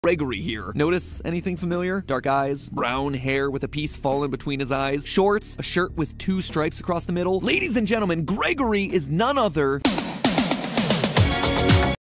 Gregory here. Notice anything familiar? Dark eyes, brown hair with a piece fallen between his eyes, shorts, a shirt with 2 stripes across the middle. Ladies and gentlemen, Gregory is none other